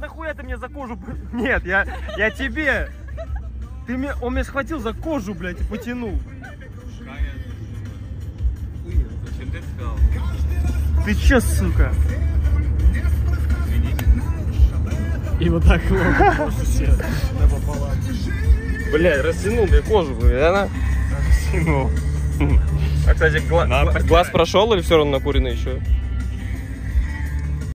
нахуя ты меня за кожу... Нет, я тебе... Он меня схватил за кожу, блядь, и потянул. Зачем ты сказал? Ты че, сука? И вот так напополам. Блядь, растянул мне кожу, блядь, она... Растянул. А, кстати, глаз прошел или все равно накуренный еще?